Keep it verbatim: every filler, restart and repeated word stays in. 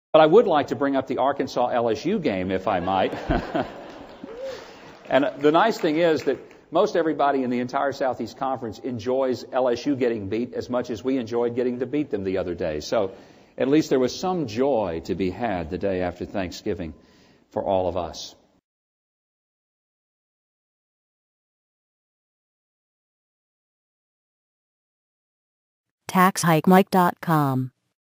But I would like to bring up the Arkansas L S U game, if I might. And the nice thing is that most everybody in the entire Southeast Conference enjoys L S U getting beat as much as we enjoyed getting to beat them the other day. So at least there was some joy to be had the day after Thanksgiving for all of us. tax hike mike dot com